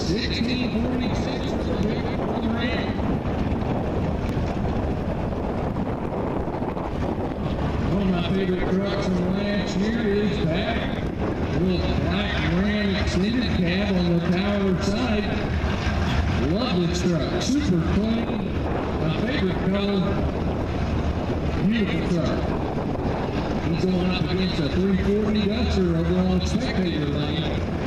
1646 for the big for the Ram. One of my favorite trucks from last year is back. A little black Ram extended cab on the power side. Love this truck. Super clean. My favorite color. Beautiful truck. He's going up against a 340 Duster over on Spectator Lane.